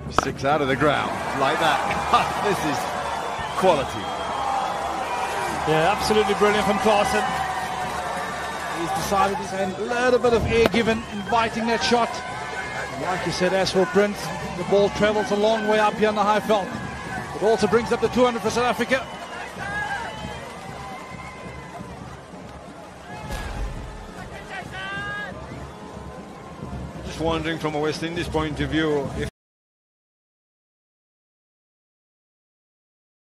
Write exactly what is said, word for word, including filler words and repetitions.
Six out of the ground, like that. This is quality. Yeah, absolutely brilliant from Klaasen. He's decided to send a little bit of air given, inviting that shot. Like you said, as for Prince, the ball travels a long way up here in the high veld. It also brings up the two hundred for South Africa. Just wondering from a West Indies point of view, if